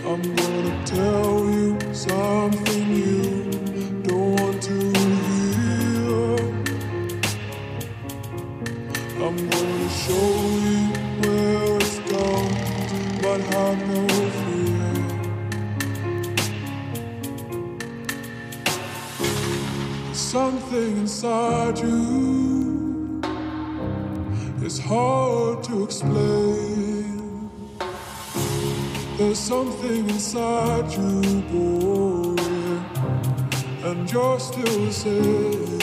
I'm gonna tell you something you don't want to hear. I'm gonna show you where it's gone, but have no fear. Something inside you is hard to explain. There's something inside you, boy, and you're still the same.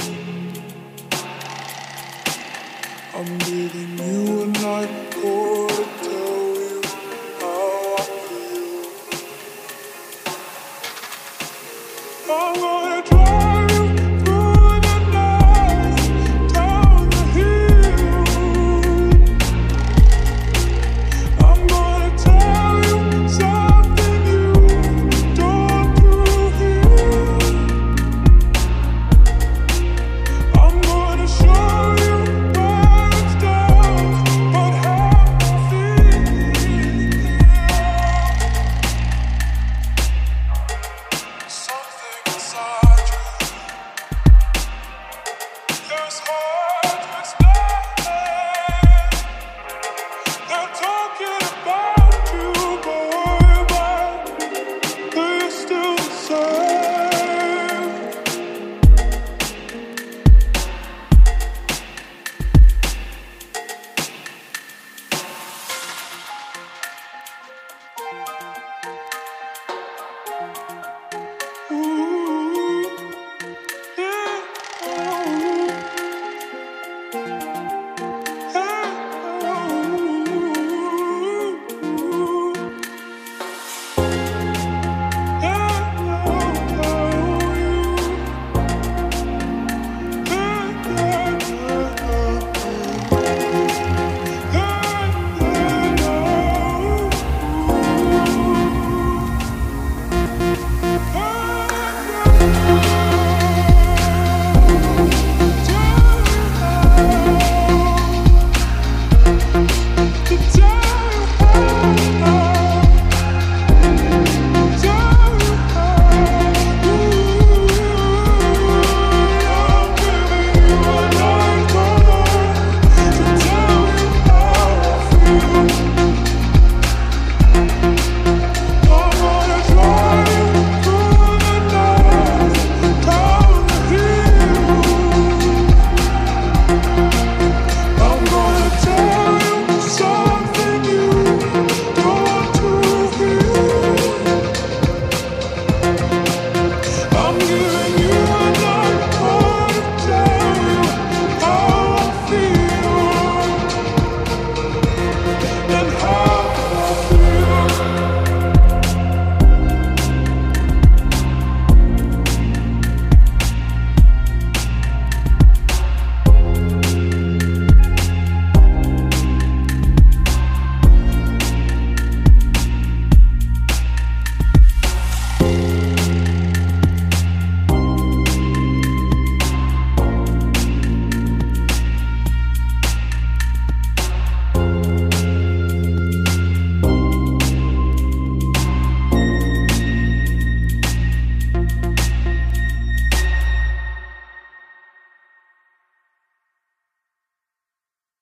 I'm giving you a night call to tell you how I feel.